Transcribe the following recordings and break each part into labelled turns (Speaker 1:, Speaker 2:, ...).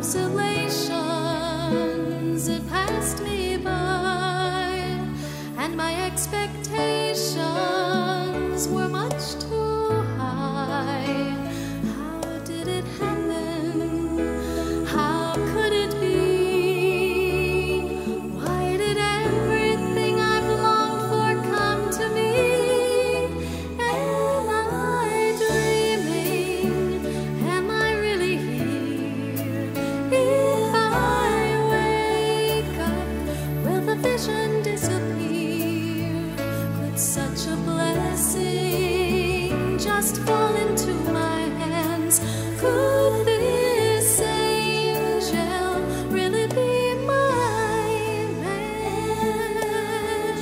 Speaker 1: observations, it passed me by, and my expectations were much too high. How did it happen? How could it be? Why did everything I've longed for come to me? Am I dreaming? Am I really here? If I wake up, will the vision disappear? Could such a blessing just fall into my hands? Could this angel really be my man?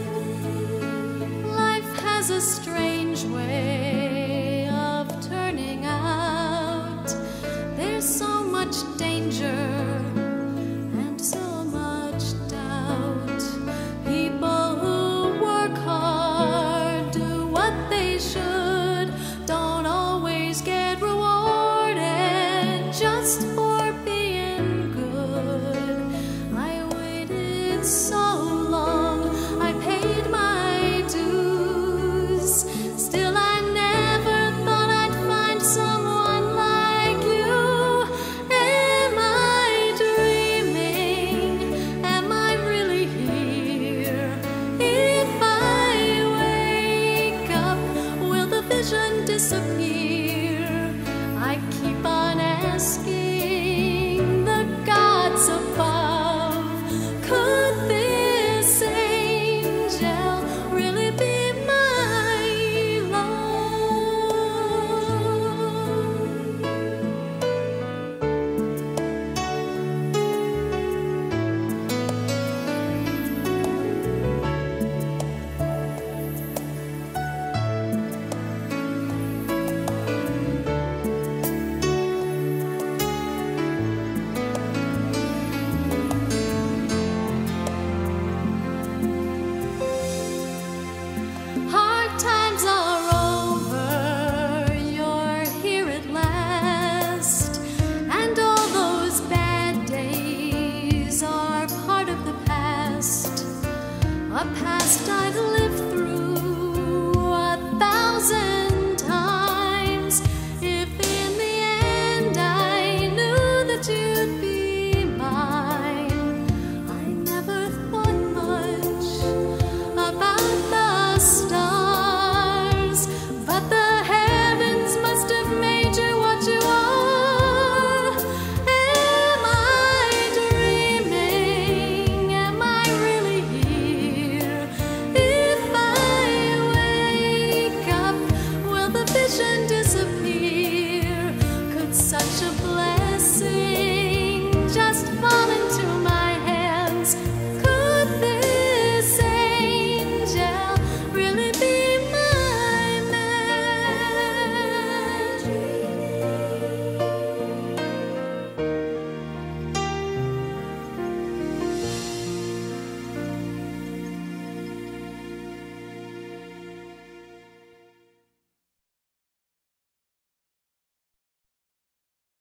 Speaker 1: Life has a strange way of turning out. There's so much danger and so much doubt. People who work hard, do what they should, don't always get rewarded just for being good. I waited so long, I paid my dues. Still I never thought I'd find someone like you. Am I dreaming? Am I really here? If I wake up, will the vision disappear? I keep on asking the gods above, could this angel really be my love? Hard times are over, you're here at last, and all those bad days are part of the past, a past I'd lived through 1,000 times. If in the end I knew that you'd be mine, I never thought much about the stars, but the heavens must have made you what you are. Am I dreaming? Am I really here? If I wake up, will the vision disappear? Could such a blessing